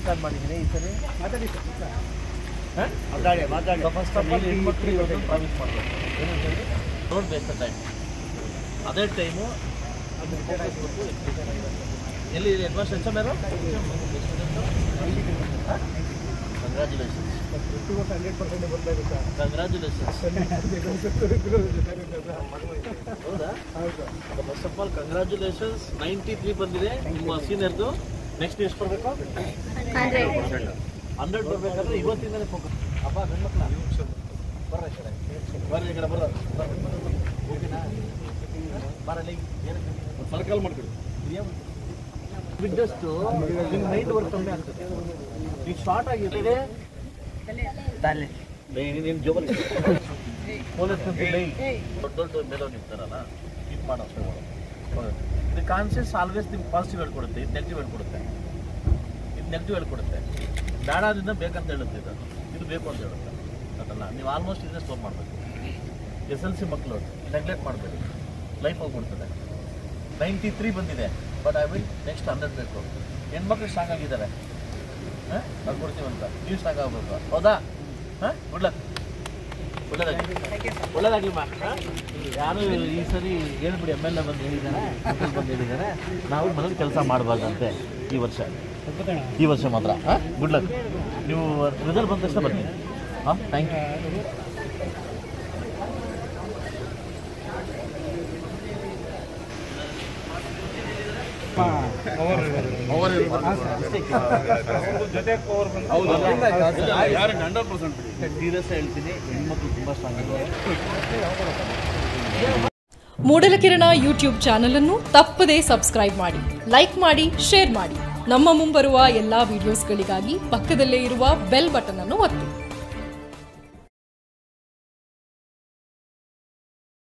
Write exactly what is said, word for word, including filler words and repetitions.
Record ಮಾಡಿದ್ದೀನಿ ಈ ಸರಿ ಮಾತಾಡಿ ಮಾತಾಡಿ ಮಾತಾಡಿ ಫಸ್ಟ್ ಆಫ್ ಆಲ್ ಹೆಣ್ಮಕ್ಳಿಗೆ ಒಂದು ಪ್ರಾಮಿಸ್ ಮಾಡಬೇಕು ಏನಂತ ಹೇಳಿ ನೋಡ್ಬೇಕು ಟೈಮ್ ಅದೇ ಟೈಮು ಎಲ್ಲಿ ಅಡ್ವಾನ್ಸ್ ಹೆಚ್ಚ ಮೇರು ಕಂಗ್ರ್ಯಾಚುಲೇಷನ್ಸ್ ಹಂಡ್ರೆಡ್ ಪರ್ಸೆಂಟ್ ಬರ್ತಾ ಇರುತ್ತೆ ಕಂಗ್ರ್ಯಾಚುಲೇಷನ್ಸ್ ಹೌದಾ first of all congratulations ninety three ಬಂದಿದೆ ನಿಮ್ಮ ಸೀನಿಯರ್ದು ನೆಕ್ಸ್ಟ್ ಎಷ್ಟು ಬರಬೇಕು ಹಂಡ್ರೆಡ್ ಬರಬೇಕಾದ್ರೆ ಇವತ್ತಿಂದಲೇ ಫೋಕಸ್ ಅಪ್ಪ ಗಂಡ್ಮಕ್ಳ ಬರ್ರಿ ಕಡೆ ಬರ್ರಿ ಕಡೆ ಬರ್ರ ಓಕೆನಾ ಬರಲಿ ಸರ್ಕಲ್ ಮಾಡ್ಕೊಳ್ಳಿ ಬಿದ್ದಷ್ಟು ನಿಮ್ಮ ಮೈಂಡ್ ವರ್ಕ್ ಕಮ್ಮಿ ಆಗ್ತದೆ ಈಗ ಶಾರ್ಟ್ ಆಗಿದೆ ನಿಮ್ಮ ಜೋಬಲ್ಲಿ ಪೊಲೀಸ್ ದೊಡ್ಡ ದೊಡ್ಡ ಮೇಲವ್ರು ನಿಂತಾರಲ್ಲ ಇದು ಮಾಡೋ ಇದು ಕಾನ್ಸಿಯಸ್ ಆಲ್ವೇಸ್ ನಿಮ್ಗೆ ಪಾಸಿಟಿವ್ ಹೇಳ್ಕೊಡುತ್ತೆ ಇದು ನೆಗೆಟಿವ್ ಹೇಳ್ಕೊಡುತ್ತೆ ಇದು ನೆಗೆಟಿವ್ ಹೇಳ್ಕೊಡುತ್ತೆ ಬೇಡದಿಂದ ಬೇಕಂತ ಹೇಳುತ್ತೆ ಇದು ಇದು ಬೇಕು ಅಂತ ಹೇಳುತ್ತೆ ಅದಲ್ಲ ನೀವು ಆಲ್ಮೋಸ್ಟ್ ಇದನ್ನೇ ಸ್ಟೋರ್ ಮಾಡಬೇಕು ಎಸ್ ಎಲ್ ಸಿ ಮಕ್ಕಳು ನೆಗ್ಲೆಕ್ಟ್ ಮಾಡಬೇಡಿ ಲೈಫ್ ಹೋಗ್ಬಿಡ್ತದೆ ನೈಂಟಿ ತ್ರೀ ಬಂದಿದೆ but I will next hundred ಬೇಕು ಹೆಣ್ಮಕ್ಳು ಸ್ಟ್ರಾಂಗ್ ಆಗಿದ್ದಾರೆ ಹಾಂ ಬರ್ಕೊಡ್ತೀವಂತ ನೀವು ಸ್ಟ್ರಾಂಗ್ ಆಗಬೇಕು ಹೌದಾ ಹಾಂ ಒಳ್ಳೆದು ಒಳ್ಳೆದಾಗಿ ಒಳ್ಳೆದಾಗಲಿ ಮಾ ಯಾರು ಈ ಸರಿ ಹೇಳ್ಬಿಡಿ ಎಮ್ ಎಲ್ ಎ ಬಂದು ಹೇಳಿದ್ದಾರೆ ಬಂದು ಹೇಳಿದ್ದಾರೆ ನಾವು ಮನೇಲಿ ಕೆಲಸ ಮಾಡಬಾರ್ದಂತೆ ಈ ವರ್ಷ ಈ ವರ್ಷ ಮಾತ್ರ ಹಾಂ ಗುಡ್ ಲಕ್ ನೀವು ರಿಸಲ್ಟ್ ಬಂದ ತಕ್ಷಣ ಬನ್ನಿ ಹಾಂ ಥ್ಯಾಂಕ್ ಯು ಸೀರಿಯಸ್ ಹೇಳ್ತೀನಿ ಹೆಣ್ಮಕ್ಳು ತುಂಬ ಸ್ಟ್ರಾಂಗ್ ಇದೆ. ಮೂಡಲಕಿರಣ ಯೂಟ್ಯೂಬ್ ಚಾನಲ್ ಅನ್ನು ತಪ್ಪದೇ ಸಬ್ಸ್ಕ್ರೈಬ್ ಮಾಡಿ, ಲೈಕ್ ಮಾಡಿ, ಶೇರ್ ಮಾಡಿ. ನಮ್ಮ ಮುಂಬರುವ ಎಲ್ಲಾ ವಿಡಿಯೋಸ್ಗಳಿಗಾಗಿ ಪಕ್ಕದಲ್ಲೇ ಇರುವ ಬೆಲ್ ಬಟನ್ ಅನ್ನು ಒತ್ತಿ.